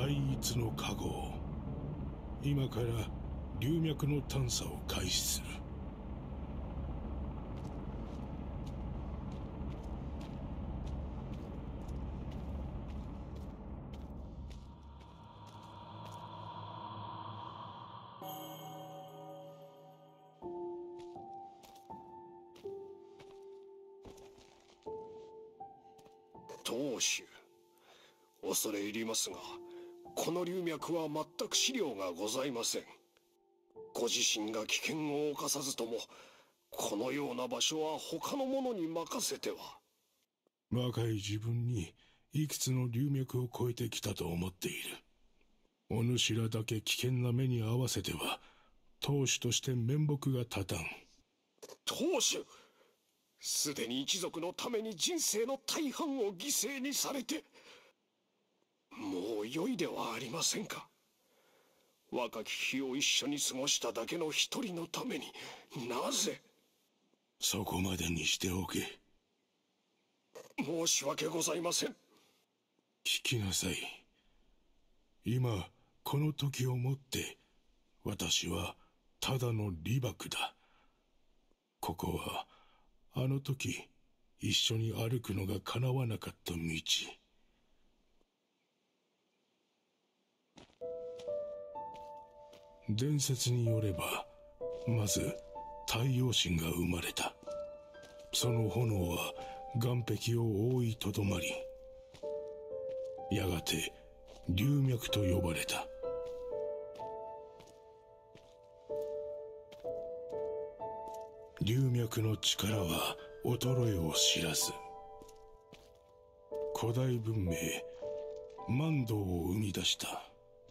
第一の加護、今から龍脈の探査を開始する。 当主、恐れ入りますが、この龍脈は全く資料がございません。ご自身が危険を冒さずとも、このような場所は他の者に任せては。 若い自分にいくつの龍脈を越えてきたと思っている。お主らだけ危険な目に遭わせては、当主として面目が立たん。 当主、すでに一族のために人生の大半を犠牲にされて、もう良いではありませんか。若き日を一緒に過ごしただけの一人のために、なぜ。 そこまでにしておけ。 申し訳ございません。 聞きなさい。今この時をもって私はただの李牧だ。ここはあの時一緒に歩くのが叶わなかった道。伝説によれば、まず太陽神が生まれた。その炎は岩壁を覆いとどまり、やがて龍脈と呼ばれた。龍脈の力は衰えを知らず、古代文明万道を生み出した。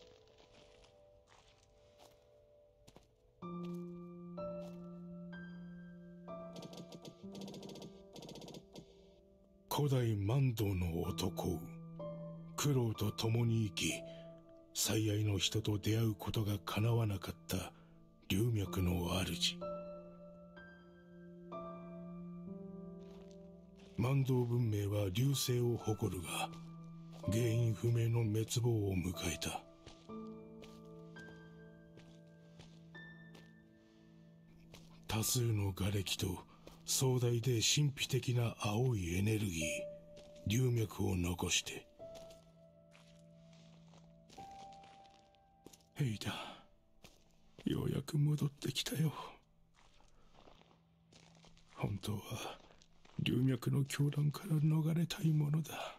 古代万道の男、苦労と共に生き、最愛の人と出会うことが叶わなかった龍脈の主。万道文明は隆盛を誇るが、原因不明の滅亡を迎えた。多数の瓦礫と壮大で神秘的な青いエネルギー、龍脈を残して。ヘイダ、ようやく戻ってきたよ。本当は龍脈の狂乱から逃れたいものだ。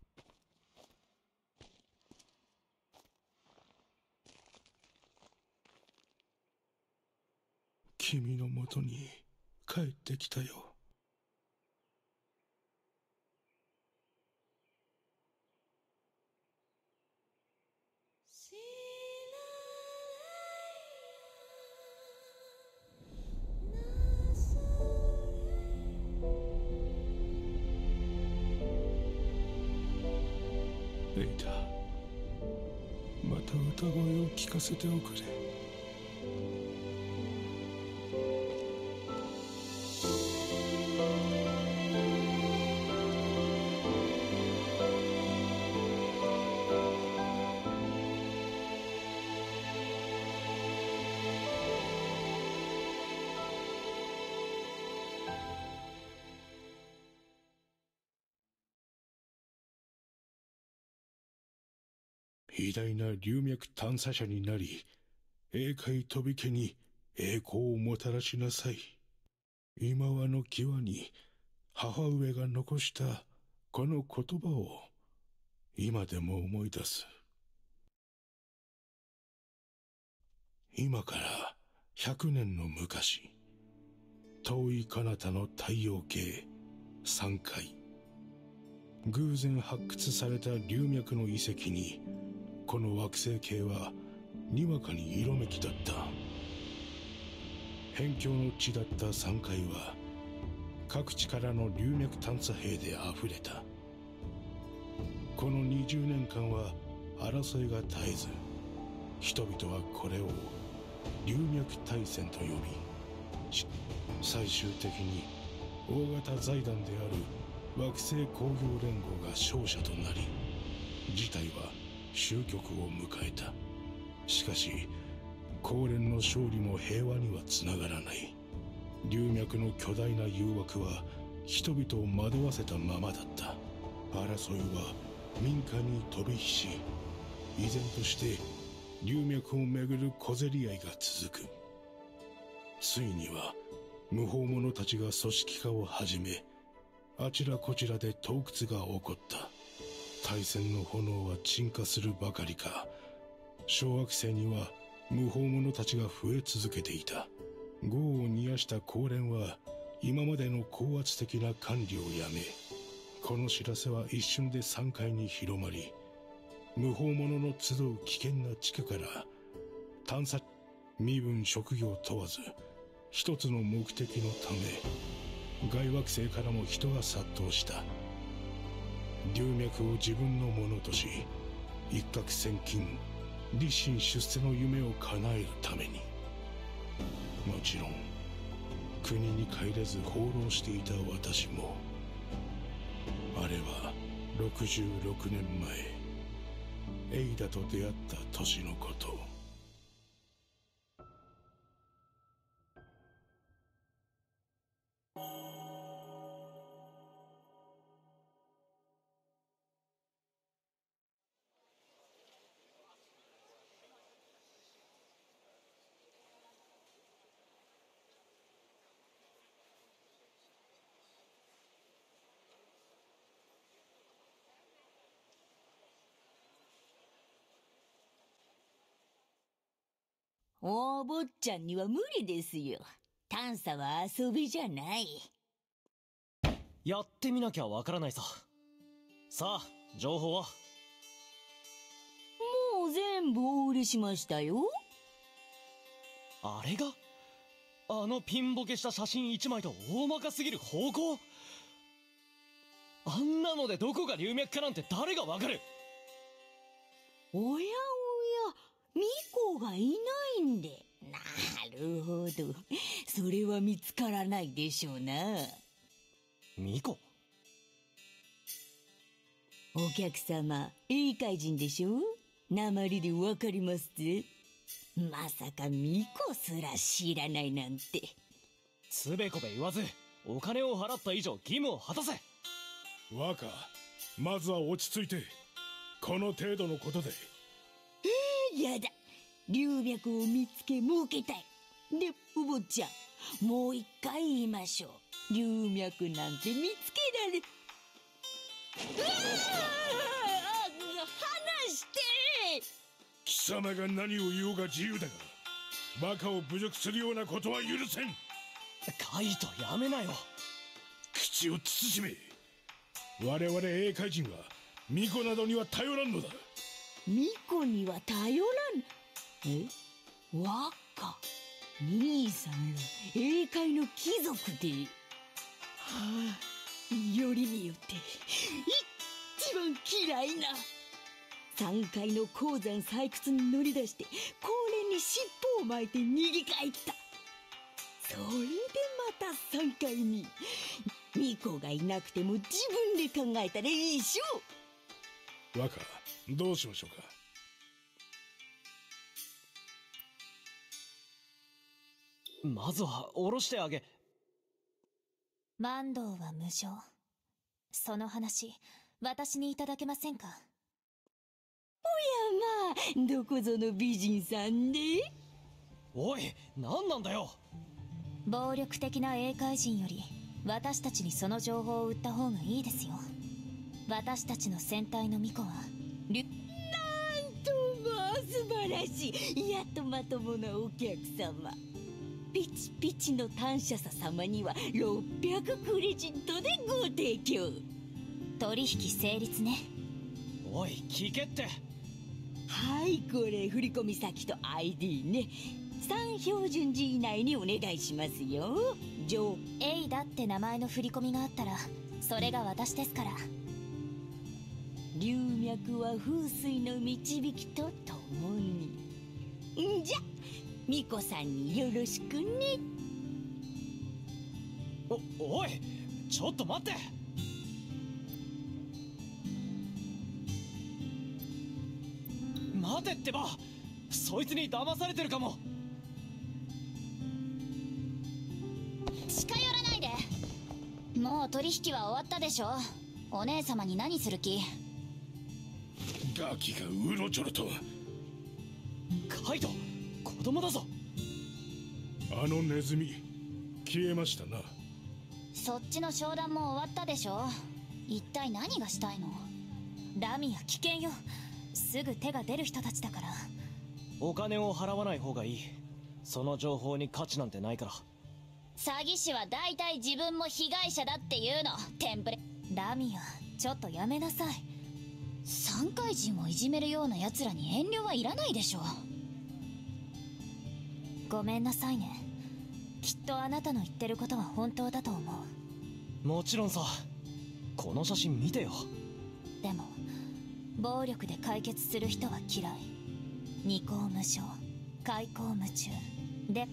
君のもとに帰ってきたよ。レイダ、また歌声を聞かせておくれ。偉大な龍脈探査者になり、栄海飛び家に栄光をもたらしなさい。今はの際に母上が残したこの言葉を今でも思い出す。今から100年の昔、遠い彼方の太陽系3階、偶然発掘された龍脈の遺跡に、この惑星系はにわかに色めきだった。辺境の地だった3階は各地からの龍脈探査兵であふれた。この20年間は争いが絶えず、人々はこれを龍脈大戦と呼び、最終的に大型財団である惑星工業連合が勝者となり、事態は終局を迎えた。しかし高蓮の勝利も平和にはつながらない。龍脈の巨大な誘惑は人々を惑わせたままだった。争いは民家に飛び火し、依然として龍脈をめぐる小競り合いが続く。ついには無法者たちが組織化を始め、あちらこちらで盗掘が起こった。大戦の炎は鎮火するばかりか、小惑星には無法者たちが増え続けていた。業を煮やした高蓮は今までの高圧的な管理をやめ、この知らせは一瞬で山海に広まり、無法者の集う危険な地区から探査、身分職業問わず一つの目的のため外惑星からも人が殺到した。龍脈を自分のものとし、一攫千金、立身出世の夢を叶えるために。もちろん国に帰れず放浪していた私も。あれは66年前、エイダと出会った年のこと。 お坊ちゃんには無理ですよ。探査は遊びじゃない。 やってみなきゃわからないさ。さあ、情報は？ もう全部お売りしましたよ。 あれが？あのピンボケした写真1枚と大まかすぎる方向？あんなのでどこが龍脈かなんて誰がわかる？ おやおや、ミコがいないんで。なるほど。それは見つからないでしょうな。 ミコ？ お客様、英海人でしょ？訛りでわかりますぜ。まさかミコすら知らないなんて。 つべこべ言わず、お金を払った以上義務を果たせ。 若、まずは落ち着いて。この程度のことで。 やだ。龍脈を見つけ儲けたい。で、お坊ちゃん、もう一回言いましょう。龍脈なんて見つけられ。離して。 貴様が何を言おうが自由だが、バカを侮辱するようなことは許せん。 カイト、やめなよ。 口を慎め。我々英海人は巫女などには頼らんのだ。 巫女には頼らん。若、兄さんら英海の貴族で。はあ、よりによって一番嫌いな山海の鉱山採掘に乗り出して高蓮に尻尾を巻いて逃げ帰った。それでまた山海に。巫女がいなくても自分で考えたらいいしょ。 若、どうしましょうか。 まずは下ろしてあげ。 万道は無情。その話、私にいただけませんか？ おやまあ、どこぞの美人さんで。 おい、何なんだよ。 暴力的な英海人より私たちにその情報を売った方がいいですよ。私たちの戦隊の巫女はなんとまあ素晴らしい。やっとまともなお客様。ピチピチの単車さ様には600クレジットでご提供。 取引成立ね。 おい、聞けって。 はい、これ振込先と ID ね。3標準時以内にお願いしますよ。 エイダって名前の振り込みがあったらそれが私ですから。 龍脈は風水の導きとともに。んじゃ、巫女さんによろしくね。 おい、ちょっと待って。 待てってば、そいつに騙されてるかも。 近寄らないで。もう取引は終わったでしょ。お姉様に何する気？ ガキがうろちょろと。 カイト、子供だぞ。 あのネズミ消えましたな。 そっちの商談も終わったでしょ。一体何がしたいの？ラミア、危険よ。すぐ手が出る人たちだから。 お金を払わない方がいい。その情報に価値なんてないから。 詐欺師は大体自分も被害者だっていうの。テンプレ。ラミア、ちょっとやめなさい。産海人をいじめるような奴らに遠慮はいらないでしょ。ごめんなさいね。きっとあなたの言ってることは本当だと思う。 もちろんさ。この写真見てよ。 でも暴力で解決する人は嫌い。二項無償、開口夢中で。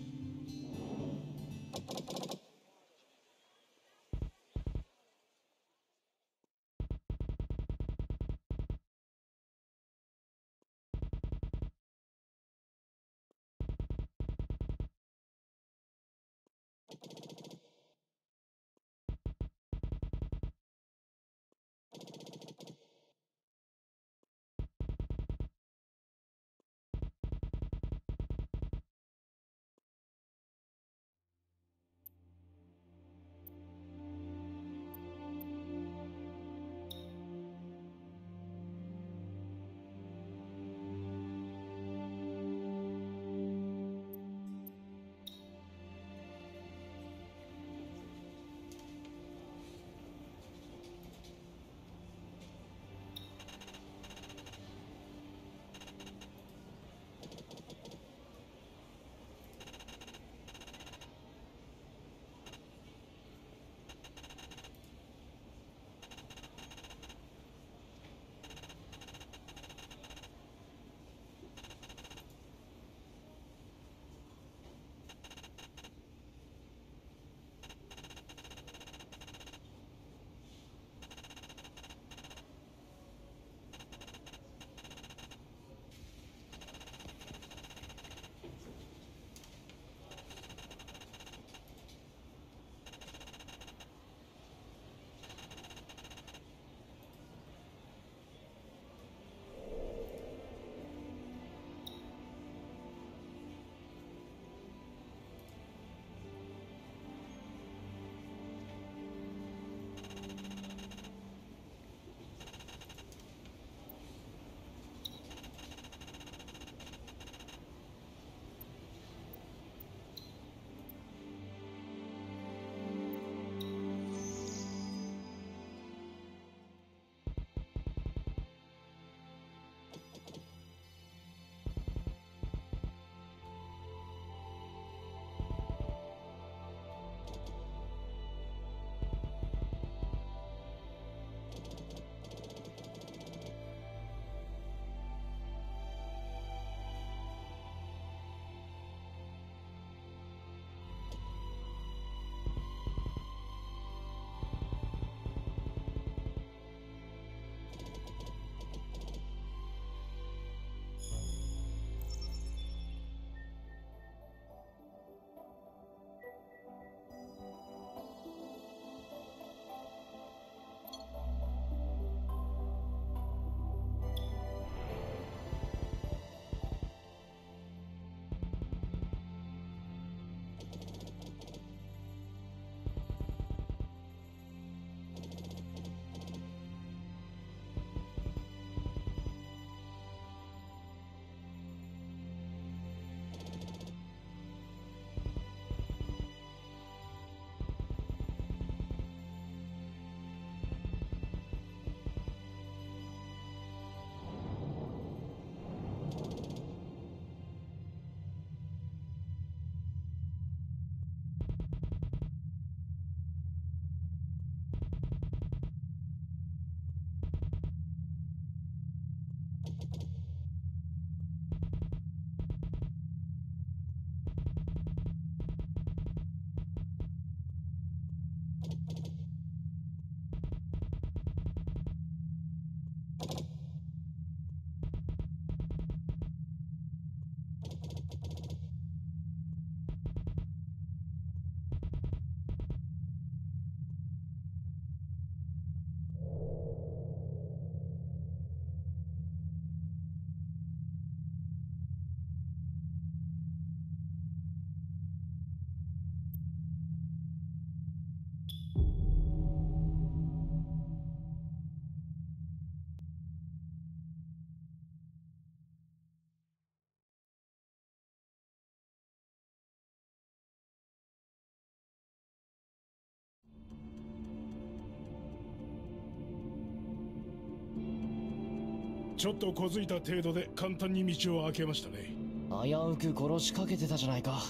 ちょっと小づいた程度で簡単に道を開けましたね。 危うく殺しかけてたじゃないか。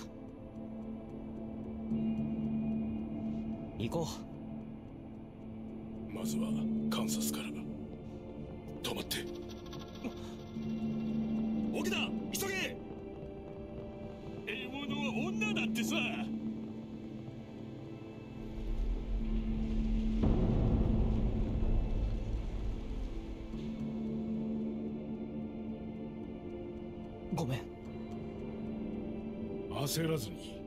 行こう。まずはカンサスから。止まって。 奥田、急げ。獲物は女だってさ。 ごめん。 焦らずに。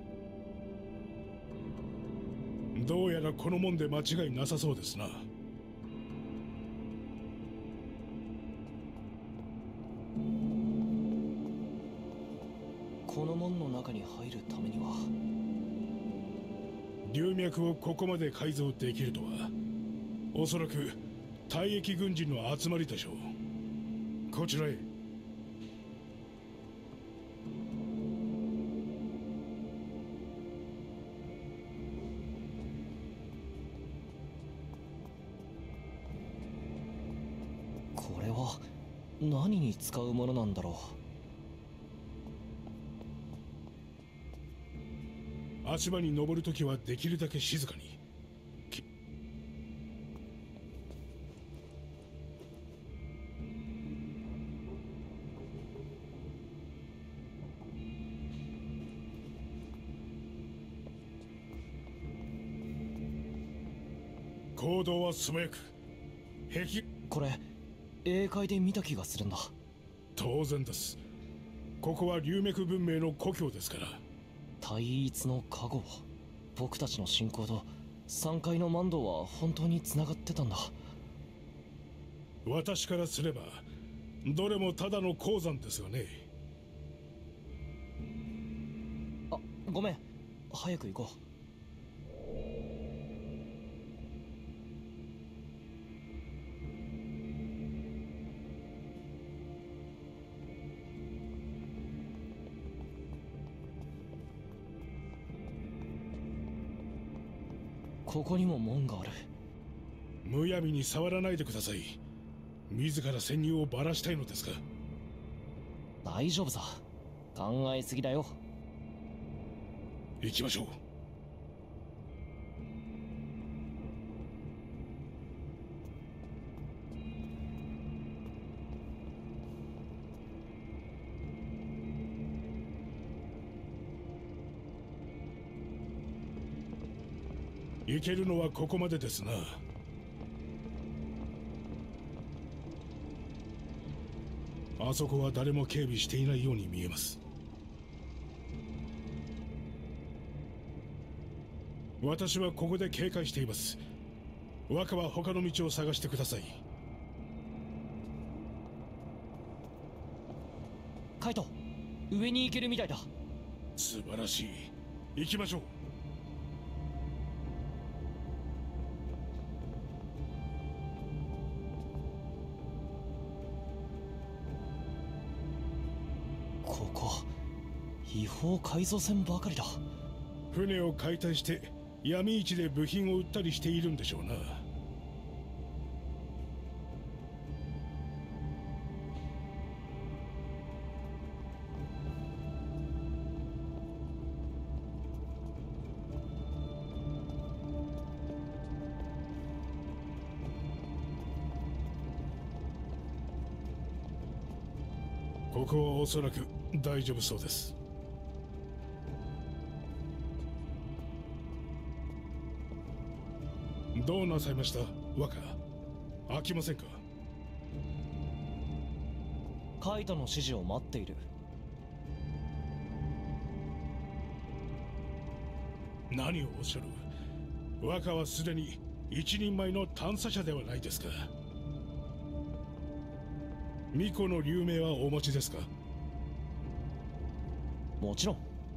どうやらこの門で間違いなさそうですな。 この門の中に入るためには龍脈をここまで改造できるとは、おそらく退役軍人の集まりでしょう。こちらへ。 これは何に使うものなんだろう。足場に登るときはできるだけ静かに。行動は素早く。 これ英会で見た気がするんだ。 当然です。ここは龍脈文明の故郷ですから。 対一の加護。僕たちの信仰と3階のマンドは本当に繋がってたんだ。 私からすればどれもただの鉱山ですがね。 あ、ごめん。早く行こう。ここにも門がある。 むやみに触らないでください。自ら潜入をばらしたいのですか。 大丈夫さ。考えすぎだよ。 行きましょう。行けるのはここまでですな。あそこは誰も警備していないように見えます。私はここで警戒しています。若は他の道を探してください。 カイト、上に行けるみたいだ。 素晴らしい。行きましょう。 ここ違法改造船ばかりだ。 船を解体して闇市で部品を売ったりしているんでしょうな。ここはおそらく大丈夫そうです。どうなさいました若。飽きませんか。 カイトの指示を待っている。 何をおっしゃる。若はすでに一人前の探査者ではないですか。巫女の流命はお持ちですか。 もちろん。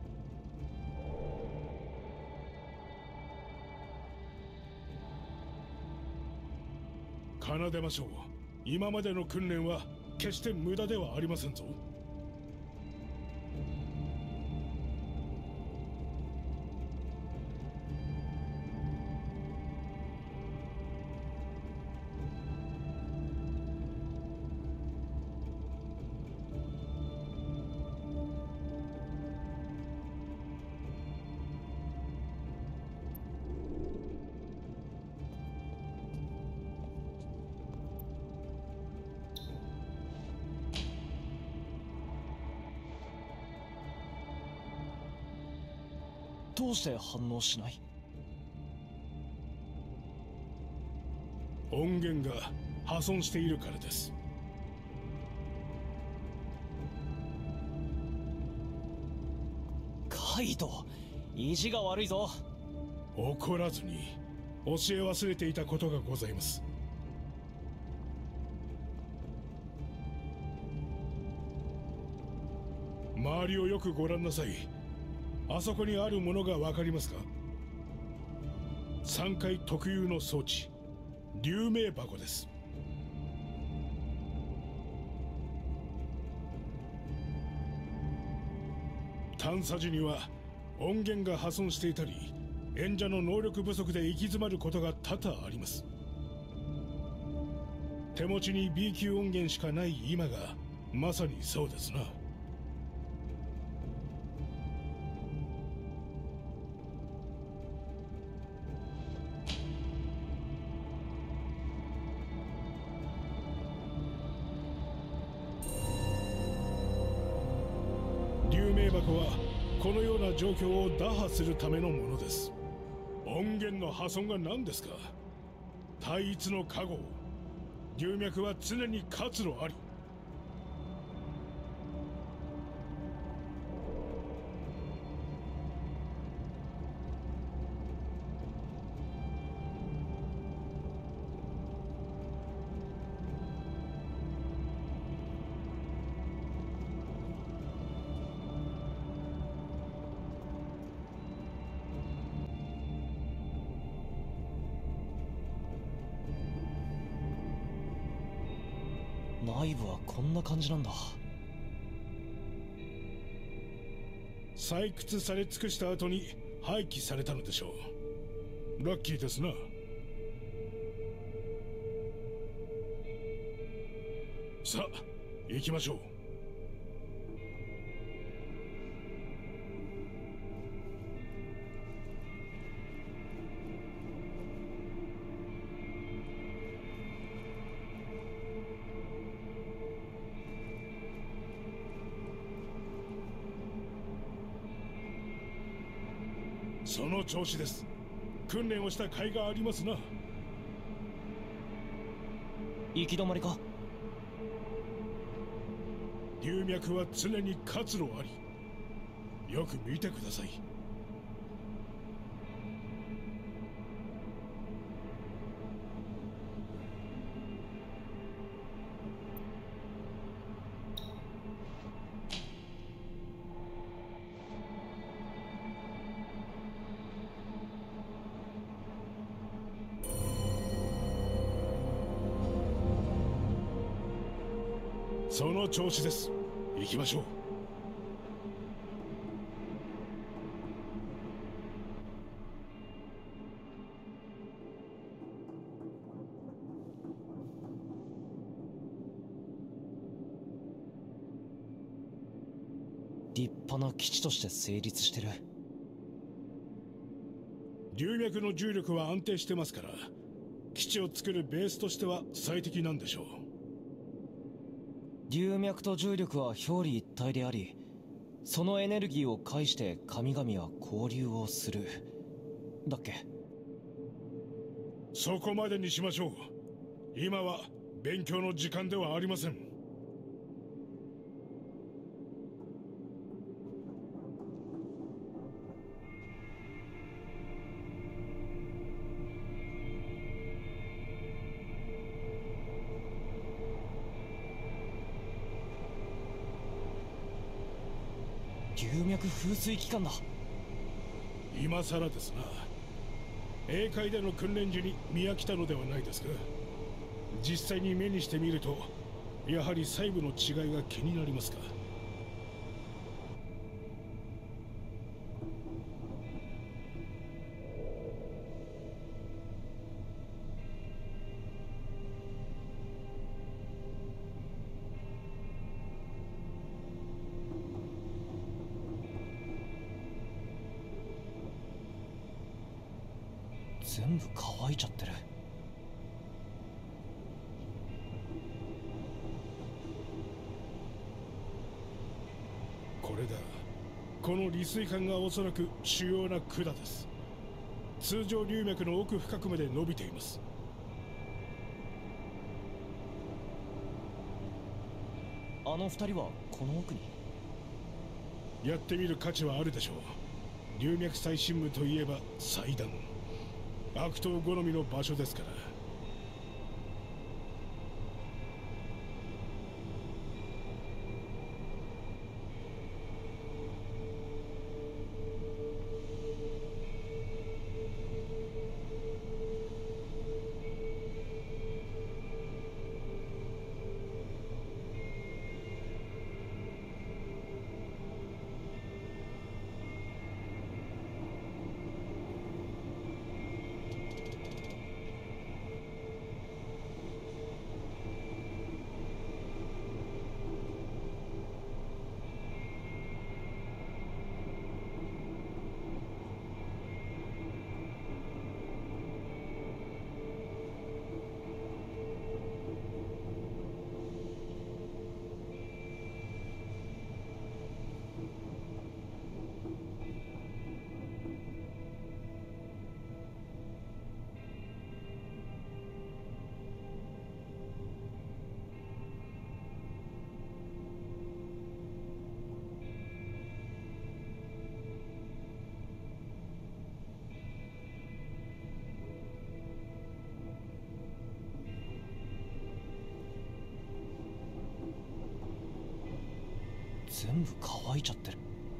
奏でましょう。今までの訓練は決して無駄ではありませんぞ。 どうして反応しない？ 音源が破損しているからです。 カイト、意地が悪いぞ。 怒らずに教え忘れていたことがございます。周りをよくご覧なさい。あそこにあるものがわかりますか？3階特有の装置、流明箱です。探査時には音源が破損していたり、演者の能力不足で行き詰まることが多々あります。手持ちに B 級音源しかない今がまさにそうですな。流明箱はこのような状況を打破するためのものです。音源の破損が何ですか？対一の加護。流脈は常に活路あり。 内部はこんな感じなんだ。 採掘され尽くした後に廃棄されたのでしょう。ラッキーですな。さあ行きましょう。その調子です。訓練をした甲斐がありますな。 行き止まりか？ 流脈は常に活路あり。よく見てください。その調子です。行きましょう。 立派な基地として成立してる。 流脈の重力は安定してますから、基地を作るベースとしては最適なんでしょう。 流脈と重力は表裏一体であり、そのエネルギーを介して神々は交流をするだっけ？ そこまでにしましょう。今は勉強の時間ではありません。 流脈風水機関だ。 今さらですな。英会での訓練時に見飽きたのではないですか。実際に目にしてみると、やはり細部の違いが気になりますか。 全部乾いちゃってる。 これだ。 この利水管がおそらく主要な管です。通常流脈の奥深くまで伸びています。 あの二人はこの奥に。 やってみる価値はあるでしょう。流脈最深部といえば祭壇、悪党好みの場所ですから。 全部乾いちゃってる。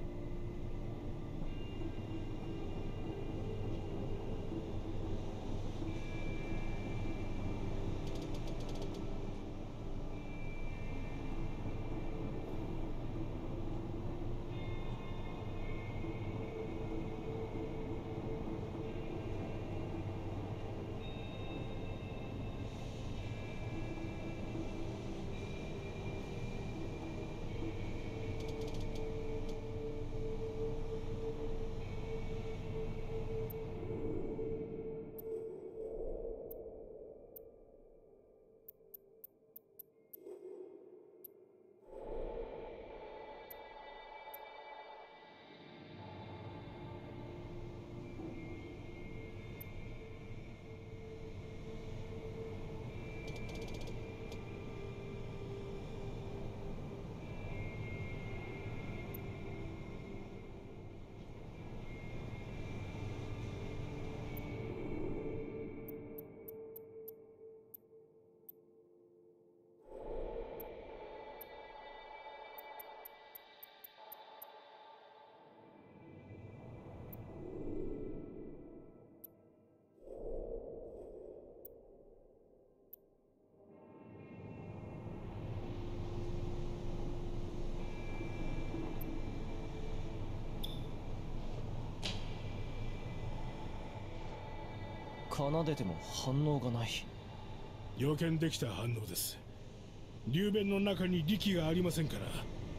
奏でても反応がない。 予見できた反応です。流弁の中に力がありませんから。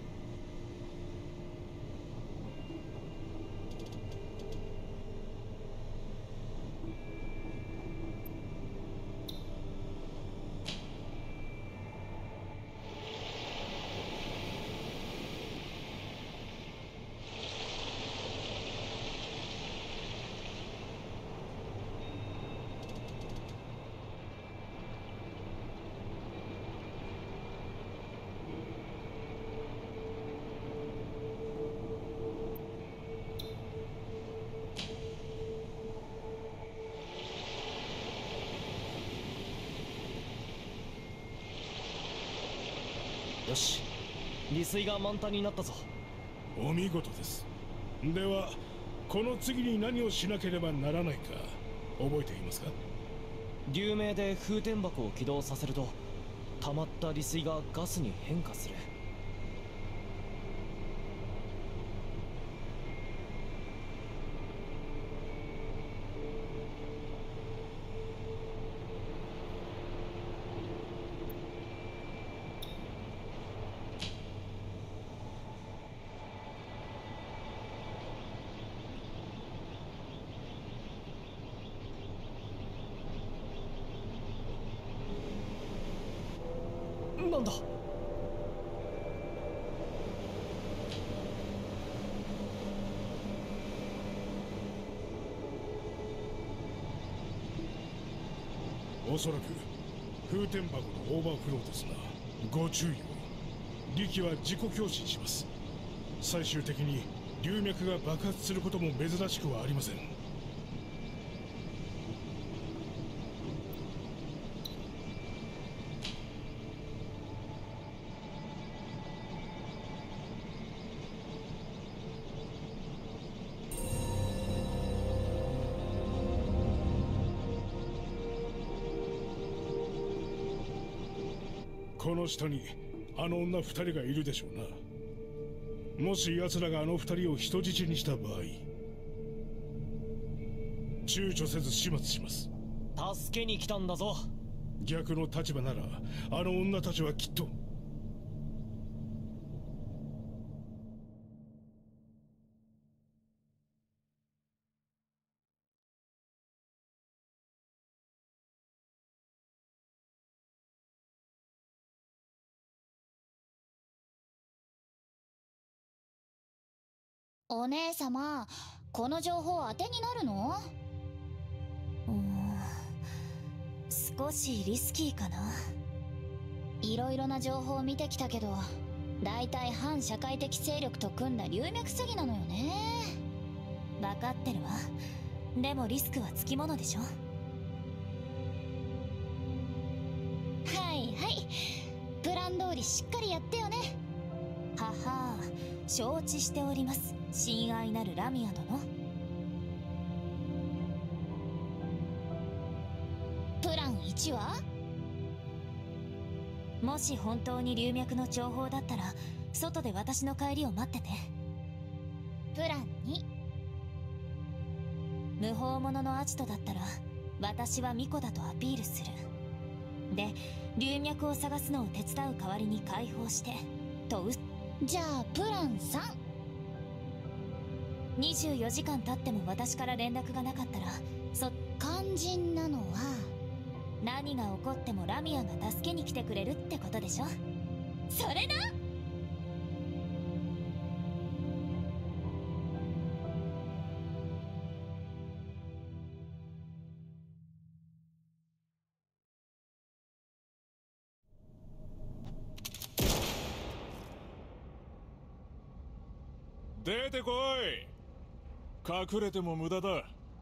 よし、利水が満タンになったぞ。 お見事です。ではこの次に何をしなければならないか覚えていますか？ 流明で風天箱を起動させると溜まった利水がガスに変化する。なんだ。 おそらく風天箱のオーバーフローですが、ご注意を。力は自己強振します。最終的に流脈が爆発することも珍しくはありません。この下にあの女二人がいるでしょうな。もし奴らがあの二人を人質にした場合、躊躇せず始末します。 助けに来たんだぞ。 逆の立場ならあの女たちはきっと。 お姉様、この情報当てになるの？少しリスキーかな。いろいろな情報を見てきたけど、大体反社会的勢力と組んだ流脈詐欺なのよね。分かってるわ。でもリスクはつきものでしょ。はいはい、プラン通りしっかりやってよね。はは、承知しております、親愛なるラミア殿。プラン1は？もし本当に流脈の情報だったら外で私の帰りを待ってて。プラン2、無法者のアジトだったら私は巫女だとアピールする。で、流脈を探すのを手伝う代わりに解放してとじゃあプラン3、24時間経っても私から連絡がなかったら肝心なのは何が起こってもラミアが助けに来てくれるってことでしょ。それな。 出てこい。隠れても無駄だ。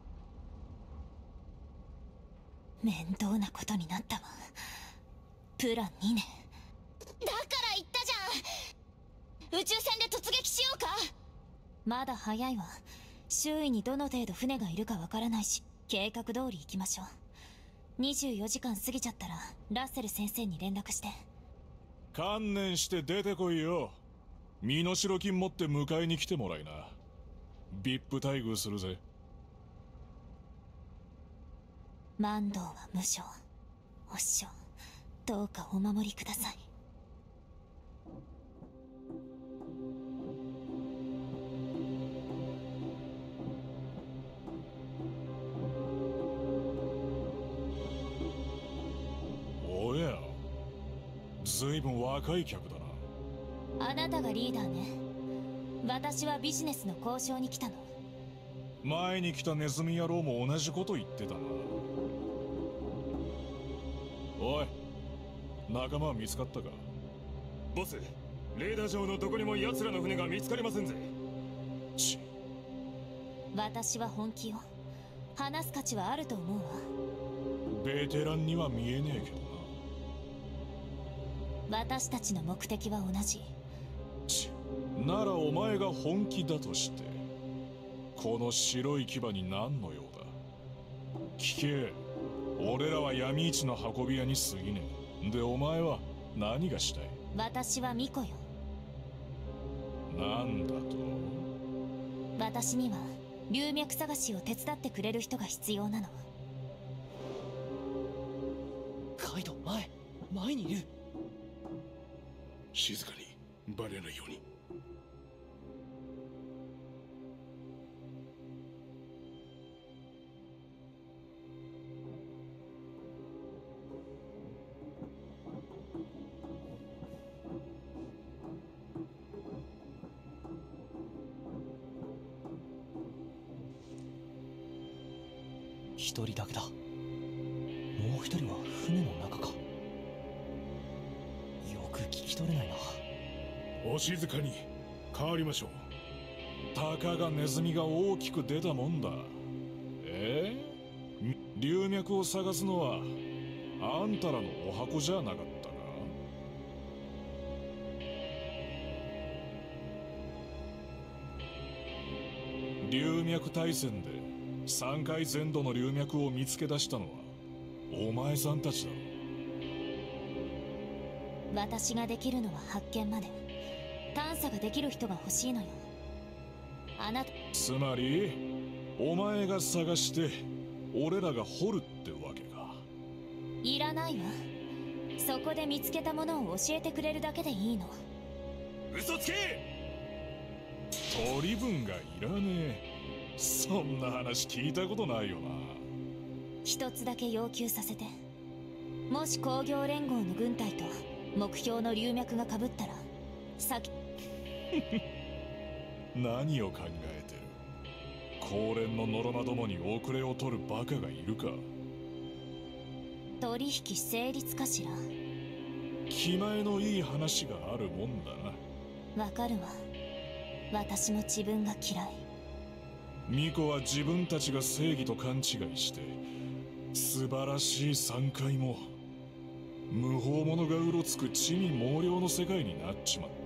面倒なことになったわ。プラン2ね。だから言ったじゃん、宇宙船で突撃しようか。まだ早いわ。周囲にどの程度船がいるかわからないし、計画通り行きましょう。24時間過ぎちゃったらラッセル先生に連絡して。 観念して出てこいよ。身代金持って迎えに来てもらいな。VIP待遇するぜ。 マンドーは無償。お師匠、どうかお守りください。 おや、ずいぶん若い客だな。 あなたがリーダーね。私はビジネスの交渉に来たの。 前に来たネズミ野郎も同じこと言ってたな。おい、仲間は見つかったか？ ボス、レーダー上のどこにも奴らの船が見つかりませんぜ。 私は本気よ。話す価値はあると思うわ。 ベテランには見えねえけどな。 私たちの目的は同じ。 ならお前が本気だとしてこの白い牙に何の用だ？聞け。俺らは闇市の運び屋に過ぎねえ。でお前は何がしたい？ 私は巫女よ。 なんだと？ 私には流脈探しを手伝ってくれる人が必要なの。 カイド、前にいる。 静かに、バレないように。 一人だけだ。もう一人は船の中か。よく聞き取れないな。 お静かに変わりましょう。 たかがネズミが大きく出たもんだ。龍脈を探すのはあんたらのお箱じゃなかったか。龍脈大戦で3回全土の龍脈を見つけ出したのはお前さんたちだろ。 私ができるのは発見まで。探査ができる人が欲しいのよ。あなたつまりお前が探して俺らが掘るってわけか。 いらないわ。そこで見つけたものを教えてくれるだけでいいの。 嘘つけ。取り分がいらねえ。そんな話聞いたことないよな。 一つだけ要求させて。もし工業連合の軍隊と目標の龍脈が被ったら先何を考えてる。高連のノロマどもに遅れを取るバカがいるか。 取引成立かしら。 気前のいい話があるもんだな。 わかるわ。私も自分が嫌い。 ミコは自分たちが正義と勘違いして素晴らしい山海も無法者がうろつく地味猛量の世界になっちまった。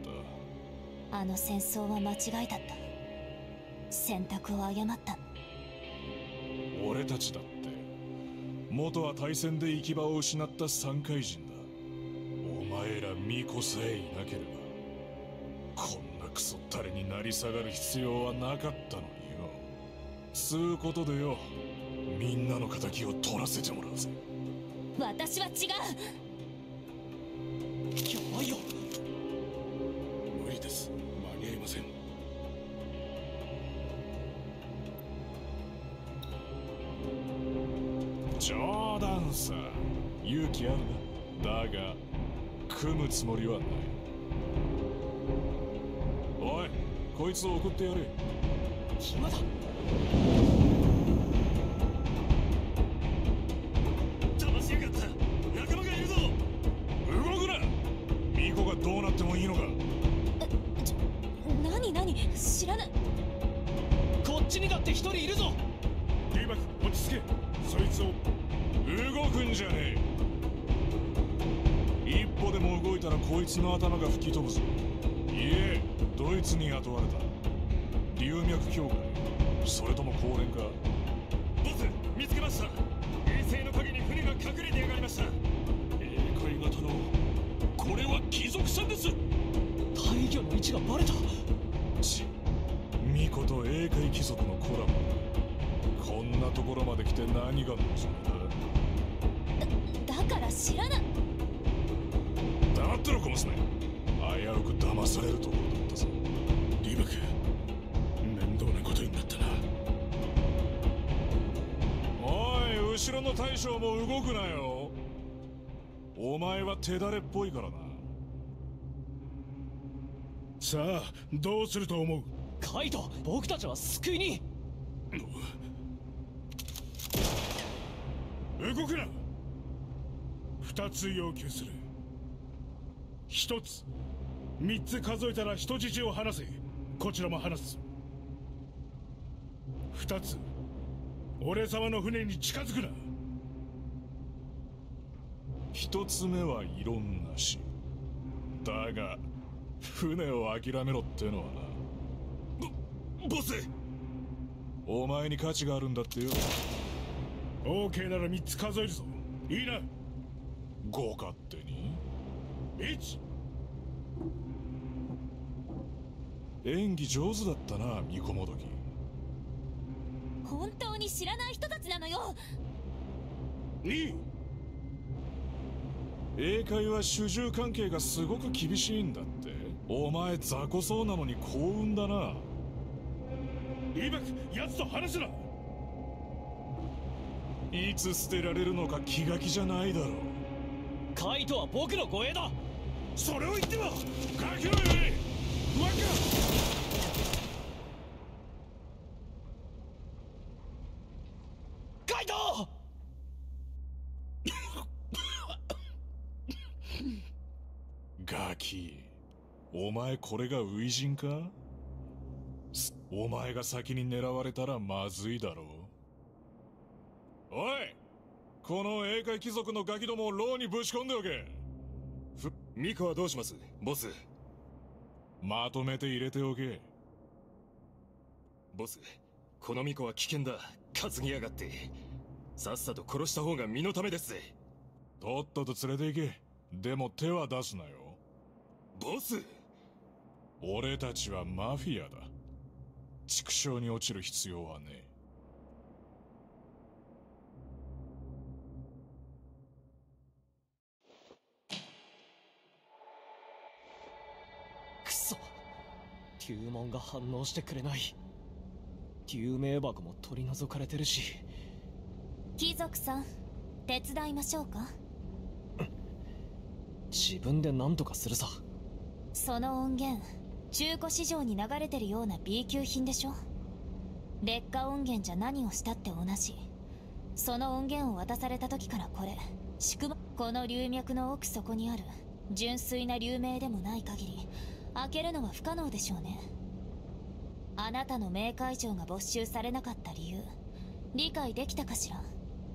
あの戦争は間違いだった。選択を誤った。 俺たちだって元は大戦で行き場を失った山海人だ。お前らミコさえいなければこんなクソったれになり下がる必要はなかったのによ。つうことでよ、みんなの仇を取らせてもらうぜ。 私は違う。 やばいよ。 無理です。間に合いません。 冗談さ。勇気あるな。だが組むつもりはない。おい、こいつを送ってやれ。 暇だ。 騙しやがった。仲間がいるぞ。動くな。ミコがどうなってもいいのか。 何知らない。 こっちにだって一人いるぞ。 リーバク落ち着け。そいつを動くんじゃねえ。一歩でも動いたらこいつの頭が吹き飛ぶぞ。いえ、ドイツに雇われた龍脈協会。それとも高連か。ボス、見つけました。衛星の陰に船が隠れてやがりました。 英海型のこれは貴族船です。 大魚の位置がバレた。 ミコと英海貴族のコラボ。こんなところまで来て何が望みだから知らない。 だ。黙ってろ、コムスネ。危うく騙されるところだったぞ。 リーバク、面倒なことになったな。 おい、後ろの大将も動くなよ。お前は手だれっぽいからな。 さあどうすると思う。 カイト、僕たちは救いに。 動くな。2つ要求する。1つ、3つ数えたら人質を離せ。こちらも離す。2つ、俺様の船に近づくな。 1つ目は異論なし。だが船を諦めろってのはな。ボス、お前に価値があるんだってよ。 OK なら3つ数えるぞ。いいな。 ご勝手に。 1。 演技上手だったな、ミコもどき。 本当に知らない人たちなのよ。 2。 英会は主従関係がすごく厳しいんだって。お前雑魚そうなのに幸運だな。 リーバク、奴と話すな。 いつ捨てられるのか気が気じゃないだろう。 カイトは僕の護衛だ。 それを言ってもガキのより不安か。 カイトガキ、お前これが初陣か？お前が先に狙われたらまずいだろう。おい、この英海貴族のガキどもを牢にぶち込んでおけ。 ミコはどうしますボス？ まとめて入れておけ。 ボス、このミコは危険だ。担ぎやがって。さっさと殺した方が身のためですぜ。 とっとと連れて行け。でも手は出すなよ。 ボス！ 俺たちはマフィアだ。畜生に落ちる必要はねえ。 くそ、竜門が反応してくれない。竜命箱も取り除かれてるし。 貴族さん、手伝いましょうか？ 自分で何とかするさ。 その音源、中古市場に流れてるような B 級品でしょ。劣化音源じゃ何をしたって同じ。その音源を渡された時からこれこの龍脈の奥底にある純粋な龍命でもない限り開けるのは不可能でしょうね。あなたの冥界城が没収されなかった理由、理解できたかしら？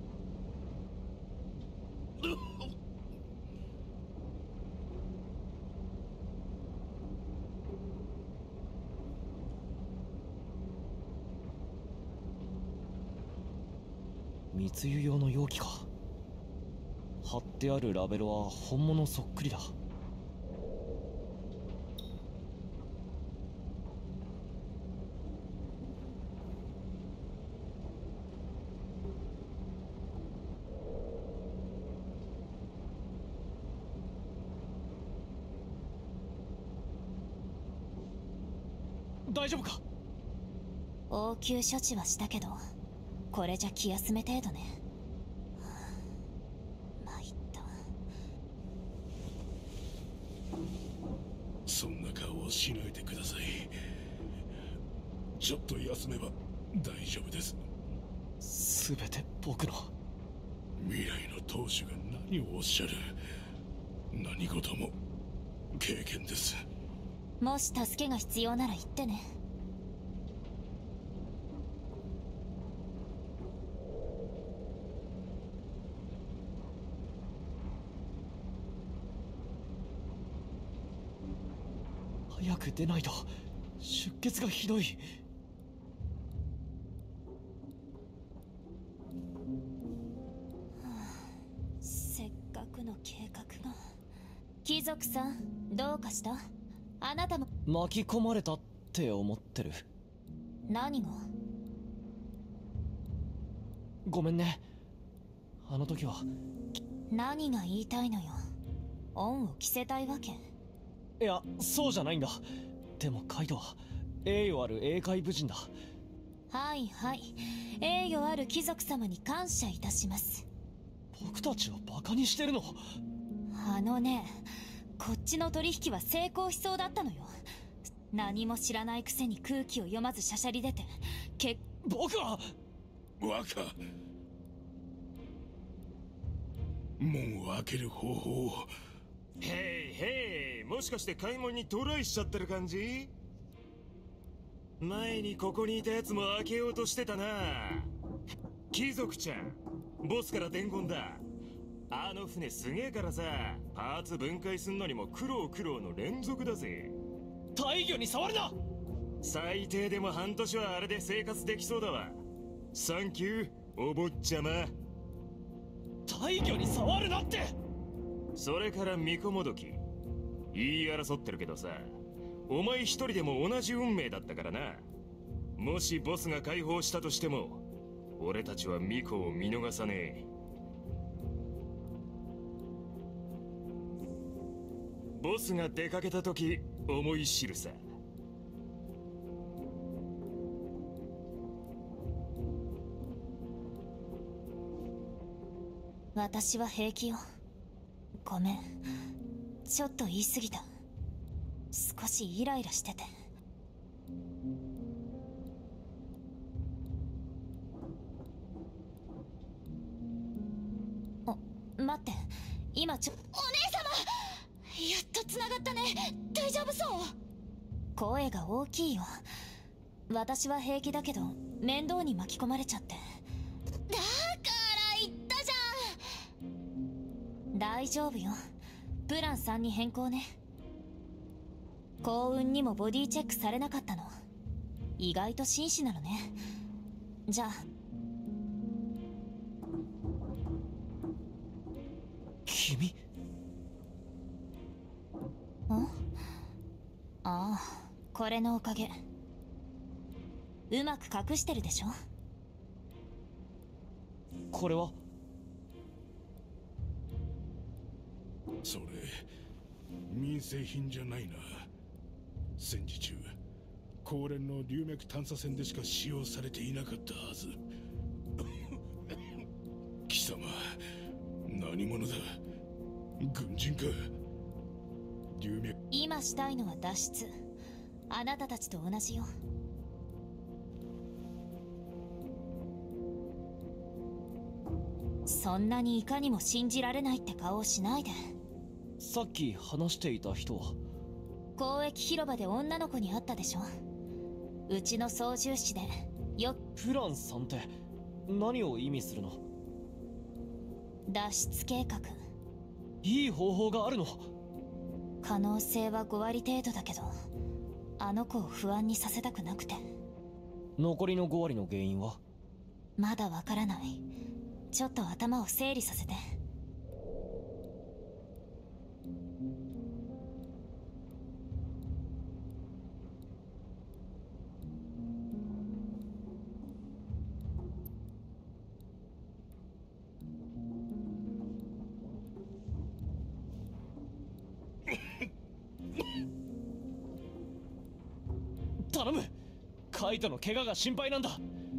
密輸用の容器か。貼ってあるラベルは本物そっくりだ。大丈夫か？ 応急処置はしたけど、これじゃ気休め程度ね。参った。 そんな顔をしないでください。ちょっと休めば大丈夫です。 すべて僕の。 未来の当主が何をおっしゃる。何事も経験です。 もし助けが必要なら言ってね。 早く出ないと。出血がひどい。 せっかくの計画が。貴族さん、どうかした？あなたも。 巻き込まれたって思ってる。 何が？ ごめんね。あの時は。 何が言いたいのよ。恩を着せたいわけ？ いや、そうじゃないんだ。でもカイトは栄誉ある英海武人だ。 はいはい、栄誉ある貴族様に感謝いたします。 僕たちをバカにしてるの？ あのね、こっちの取引は成功しそうだったのよ。何も知らないくせに空気を読まずしゃしゃり出て僕は若、門を開ける方法を。 へいへい、もしかして買い物にトライしちゃってる感じ？前にここにいたやつも開けようとしてたな。貴族ちゃん、ボスから伝言だ。あの船すげえからさ、パーツ分解すんのにも苦労の連続だぜ。 大魚に触るな！ 最低でも半年はあれで生活できそうだわ。サンキュー、お坊ちゃま。 大魚に触るなって！ それからミコもどき。言い争ってるけどさ、お前一人でも同じ運命だったからな。もしボスが解放したとしても、俺たちはミコを見逃さねえ。ボスが出かけた時、思い知るさ。 私は平気よ。ごめん、ちょっと言い過ぎた。少しイライラしてて。待って、今お姉様、 っと繋がったね。大丈夫そう？声が大きいよ。私は平気だけど面倒に巻き込まれちゃって。だから言ったじゃん。大丈夫よ。プラン3に変更ね。幸運にもボディチェックされなかったの。意外と紳士なのね。じゃあ。 君？ ああ、これのおかげ。うまく隠してるでしょ。 これは？ それ民生品じゃないな。戦時中公連の龍脈探査船でしか使用されていなかったはず。貴様何者だ？軍人か？龍脈。 今したいのは脱出。あなたたちと同じよ。そんなにいかにも信じられないって顔をしないで。 さっき話していた人は？ 交易広場で女の子に会ったでしょ。うちの操縦士でプラン3って何を意味するの？ 脱出計画。 いい方法があるの？ 可能性は5割程度だけど、あの子を不安にさせたくなくて。 残りの5割の原因は？ まだわからない。ちょっと頭を整理させて。 頼む！カイトの怪我が心配なんだ。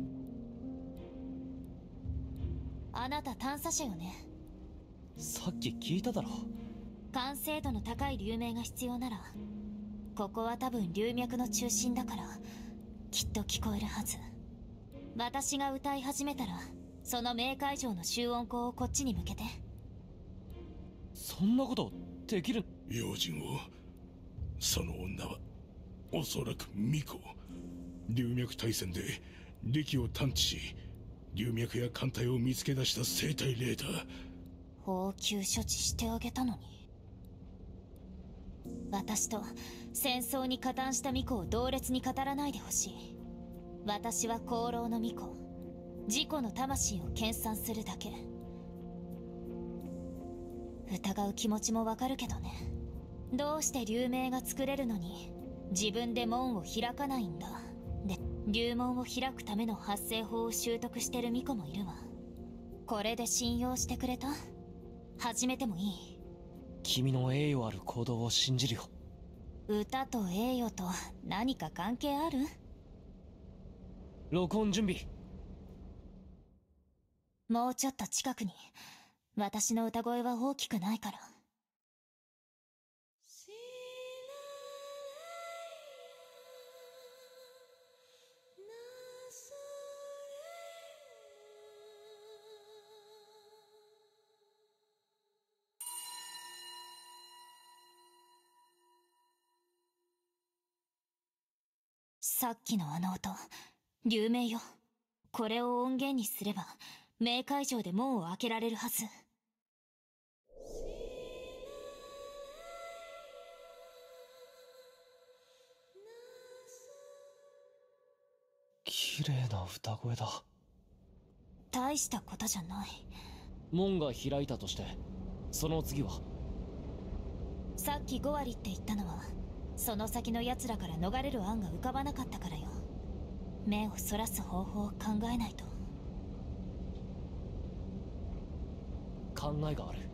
あなた探査車よね。 さっき聞いただろ。 完成度の高い流明が必要なら、ここは多分流脈の中心だからきっと聞こえるはず。私が歌い始めたらその冥界城の集音口をこっちに向けて。 そんなことできる？ 用心を。その女はおそらく巫女。龍脈対戦で力を探知し、龍脈や艦隊を見つけ出した生体霊だ。 応急処置してあげたのに。私と戦争に加担した巫女を同列に語らないでほしい。私は功労の巫女、自己の魂を研鑽するだけ。疑う気持ちもわかるけどね。どうして流明が作れるのに自分で門を開かないんだ。で、龍門を開くための発声法を習得してる巫女もいるわ。これで信用してくれた？始めてもいい？ 君の栄誉ある行動を信じるよ。 歌と栄誉と何か関係ある？ 録音準備。 もうちょっと近くに。私の歌声は大きくないから。さっきのあの音、流明よ。これを音源にすれば冥界城で門を開けられるはず。 綺麗な歌声だ。 大したことじゃない。 門が開いたとしてその次は？ さっき5割って言ったのはその先の奴らから逃れる案が浮かばなかったからよ。目をそらす方法を考えないと。 考えがある。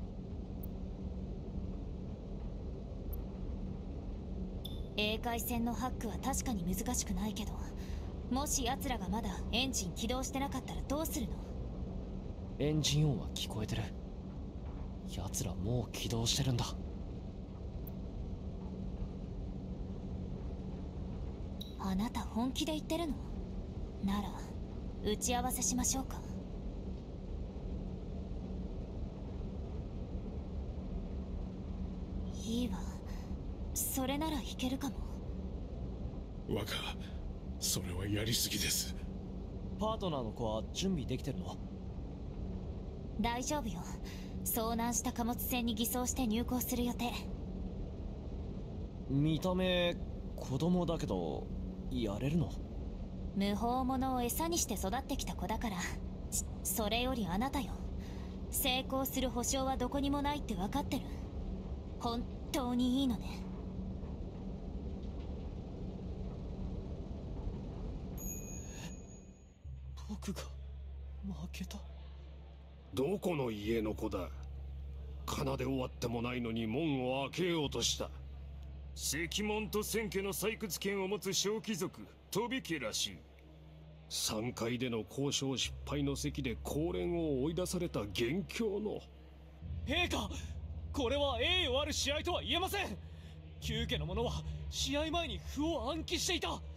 英海戦のハックは確かに難しくないけど、もし奴らがまだエンジン起動してなかったらどうするの？ エンジン音は聞こえてる。奴らもう起動してるんだ。 あなた本気で言ってるの？なら打ち合わせしましょうか。 いいわ。それなら弾けるかも。 若、それはやりすぎです。 パートナーの子は準備できてるの？ 大丈夫よ。遭難した貨物船に偽装して入港する予定。 見た目子供だけどやれるの？ 無法者を餌にして育ってきた子だから。それよりあなたよ。成功する保証はどこにもないって分かってる。本当にいいのね。 僕が負けた？ どこの家の子だ。奏で終わってもないのに門を開けようとした。 石門と千家の採掘権を持つ小貴族飛家らしい。 3階での交渉失敗の席で高連を追い出された元凶の。 陛下、これは栄誉ある試合とは言えません。旧家の者は試合前に歩を暗記していた。 若、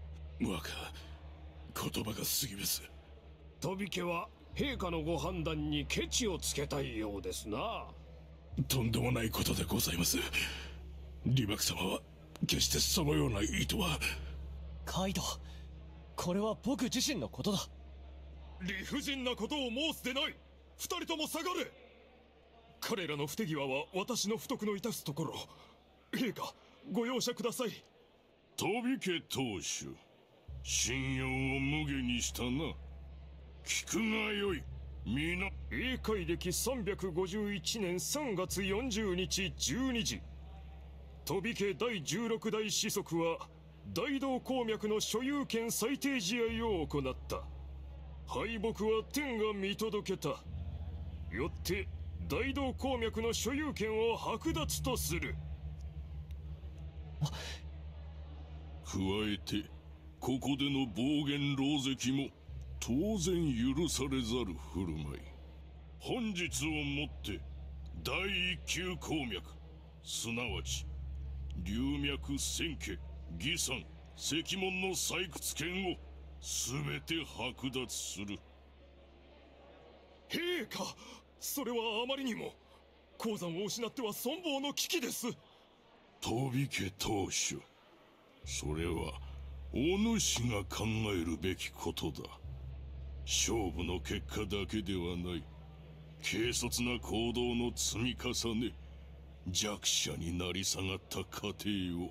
言葉が過ぎます。 飛家は陛下のご判断にケチをつけたいようですな。 とんでもないことでございます。李牧様は決してそのような意図は。 カイド、これは僕自身のことだ。 理不尽なことを申すでない。二人とも下がれ。彼らの不手際は私の不徳の致すところ。陛下、ご容赦ください。 飛家当主、信用を無下にしたな。聞くがよい。皆英海暦351年3月40日12時、飛家第16代子息は大同鉱脈の所有権裁定試合を行った。敗北は天が見届けた。よって大同鉱脈の所有権を剥奪とする。 加えてここでの暴言狼藉も当然許されざる振る舞い。本日をもって第一級鉱脈、すなわち龍脈千家義山石門の採掘権を全て剥奪する。 陛下、それはあまりにも。鉱山を失っては存亡の危機です。 飛家当主、それはお主が考えるべきことだ。勝負の結果だけではない、軽率な行動の積み重ね、弱者になり下がった過程を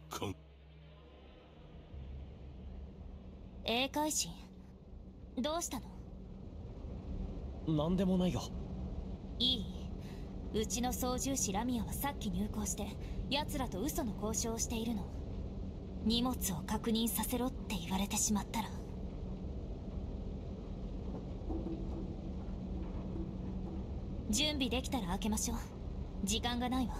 英海人、どうしたの？ なんでもないよ。 いい？うちの操縦士ラミアはさっき入港して奴らと嘘の交渉をしているの。荷物を確認させろって言われてしまったら。準備できたら開けましょう。時間がないわ。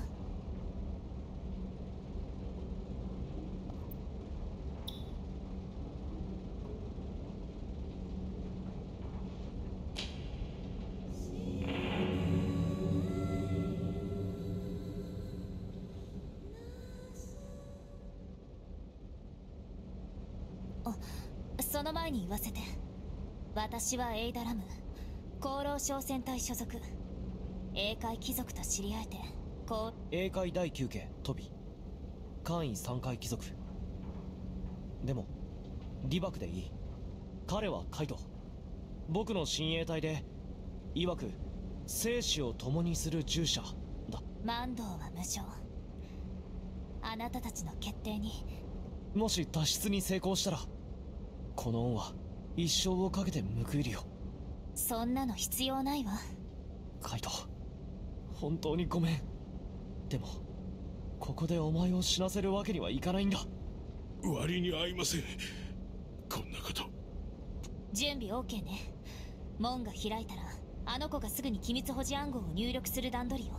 その前に言わせて。私はエイダラム、功労商船隊所属。英海貴族と知り合えて、 英海第9家トビ、艦員3階貴族。でも李牧でいい。彼はカイド、僕の親衛隊で、曰く生死を共にする従者だ。 マンドウは無償。あなたたちの決定に。 もし脱出に成功したら、この恩は一生をかけて報いるよ。 そんなの必要ないわ。 カイド、本当にごめん。でもここでお前を死なせるわけにはいかないんだ。 割に合いません、こんなこと。 準備 OK ね。門が開いたらあの子がすぐに機密保持暗号を入力する段取りよ。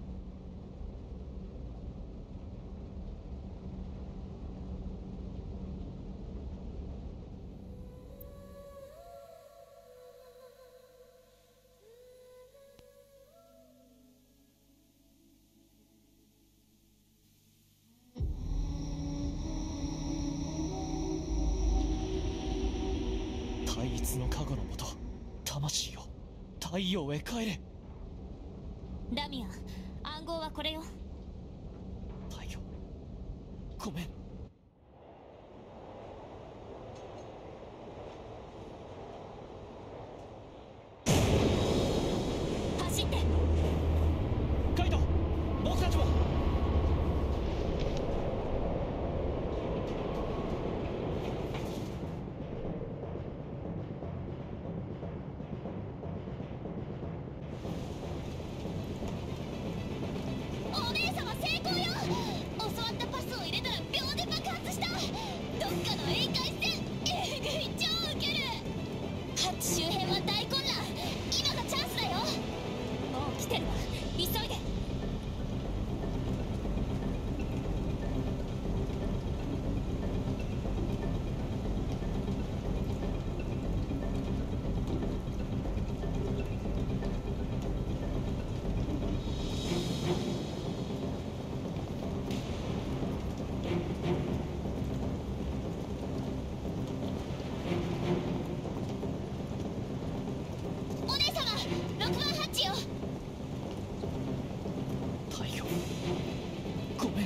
対立の加護のもと、魂よ、太陽へ帰れ。 ラミア、暗号はこれよ。 ごめん。 走って。 カイト、僕たちも。 お姉様成功よ。教わったパスを入れたら秒で爆発した。どっかの英海戦えぐい、超ウケる。ハッチ周辺は大混乱。今がチャンスだよ。もう来てるわ、急いで。お姉様、6番ハッチよ。 太陽、ごめん。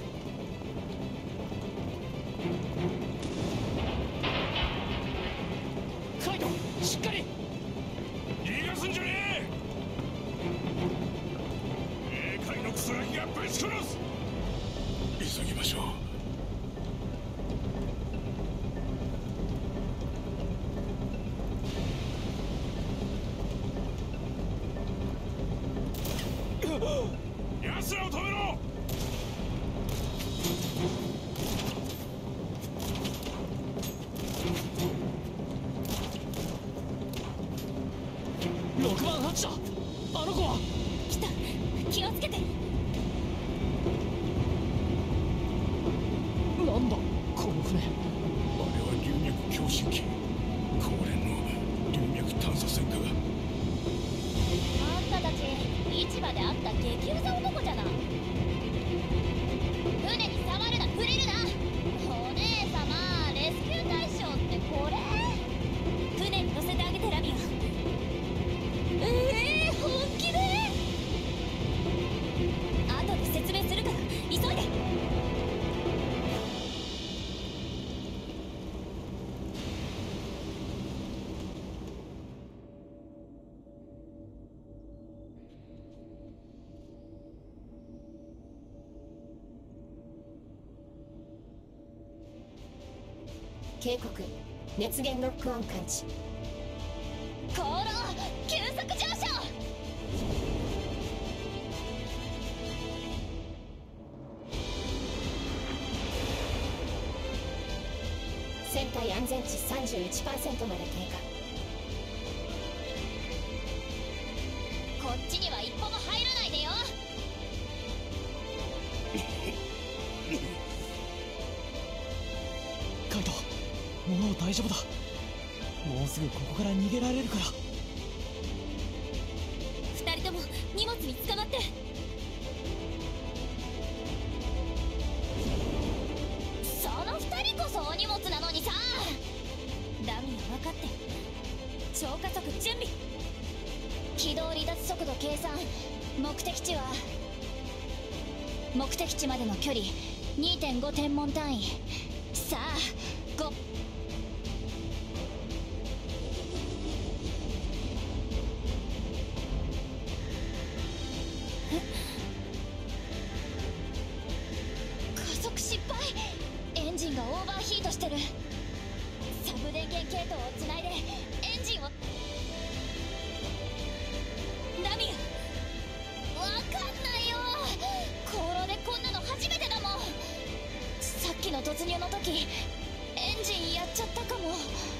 カイト、しっかり。 逃がすんじゃねえ。英海のクソガキがぶち殺す。 急ぎましょう。 奴らを止めろ。 6番ハッチだ。あの子は。 来た、気をつけて。 なんだこの船。 あれは龍脈共振機、高連の龍脈探査戦火が。 あんたたち市場で会った激ウザ男じゃない。船に触るな、触れるな。お姉様、レスキュー対象ってこれ。船に乗せてあげて、ラミア。本気で。後で説明するから急いで。 警告、熱源ロックオン感知。 航路急速上昇。 船体安全値 31% まで経こっちには一歩も入らないでよ。 カイト、もう大丈夫だ。もうすぐここから逃げられるから。 二人とも荷物に捕まって。その二人こそお荷物なのにさ。ダミー分かってる。超加速準備。軌道離脱速度計算。目的地までの距離 2.5 天文単位。さあ5。加速失敗。エンジンがオーバーヒートしてる。サブ電源系統をつないでエンジンを。ダミア、わかんないよ。航路でこんなの初めてだもん。さっきの突入の時エンジンやっちゃったかも。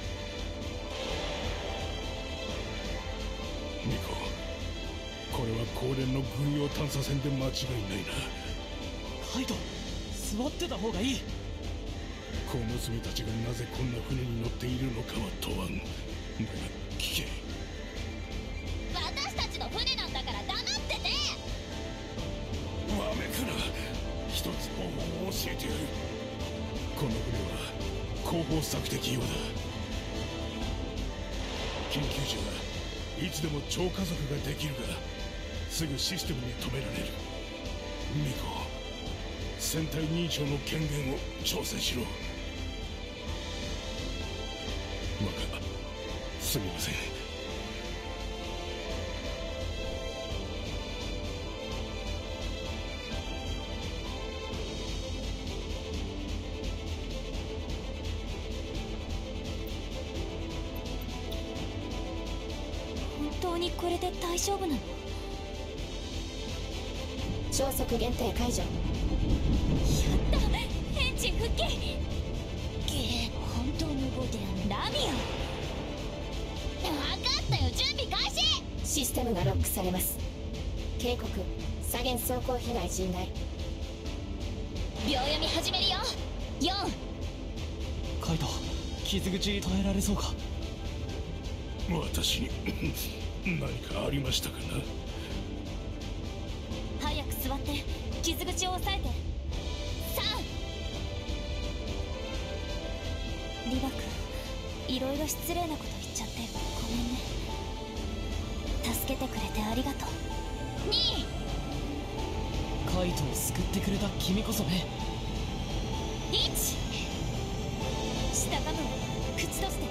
ミコ、これは高連の軍用探査船で間違いないな。 カイト、座ってた方がいい。 小娘たちがなぜこんな船に乗っているのかは問わん。だが聞け。 私たちの船なんだから黙ってて。 わめくな。一つ方法を教えてやる。この船は後方索敵用だ。緊急時はいつでも超加速ができるが、すぐシステムに止められる。ミコ、 戦隊認証の権限を調整しろ。若、すみません。 本当にこれで大丈夫なの？ 消息限定解除。 やった！エンジン復帰！本当に動いてやんラミア！分かったよ、準備開始！ システムがロックされます。警告、左舷走行被害甚大。 秒読み始めるよ。4。 カイト、傷口耐えられそうか？ 私に何かありましたかな？ 早く座って傷口を押さえて。3。リバ君、いろいろ失礼なこと言っちゃってごめんね。助けてくれてありがとう。2。 カイトを救ってくれた君こそね。 1。下かむ、口閉じて。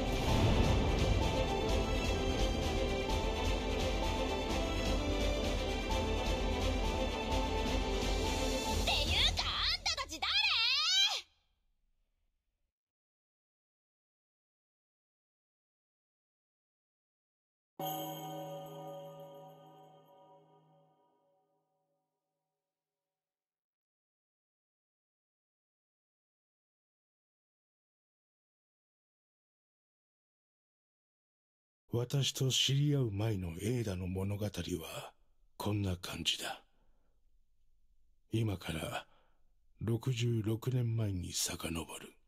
私と知り合う前のエーダの物語はこんな感じだ。今から66年前に遡る。